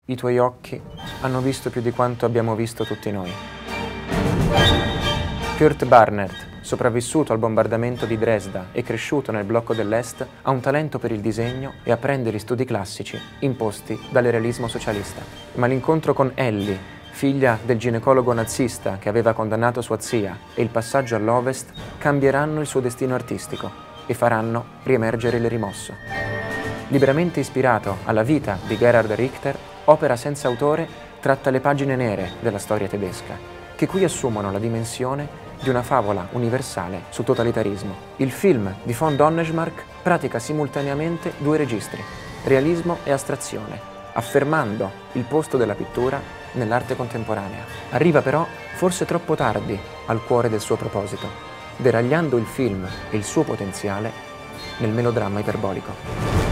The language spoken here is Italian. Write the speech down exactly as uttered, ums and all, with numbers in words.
I tuoi occhi hanno visto più di quanto abbiamo visto tutti noi. Kurt Barnert, sopravvissuto al bombardamento di Dresda e cresciuto nel blocco dell'Est, ha un talento per il disegno e apprende gli studi classici imposti dal realismo socialista. Ma l'incontro con Ellie, figlia del ginecologo nazista che aveva condannato sua zia, e il passaggio all'Ovest cambieranno il suo destino artistico e faranno riemergere il rimosso. Liberamente ispirato alla vita di Gerhard Richter, opera senza autore tratta le pagine nere della storia tedesca, che qui assumono la dimensione di una favola universale sul totalitarismo. Il film di von Donnersmarck pratica simultaneamente due registri, realismo e astrazione, affermando il posto della pittura nell'arte contemporanea. Arriva però forse troppo tardi al cuore del suo proposito, deragliando il film e il suo potenziale nel melodramma iperbolico.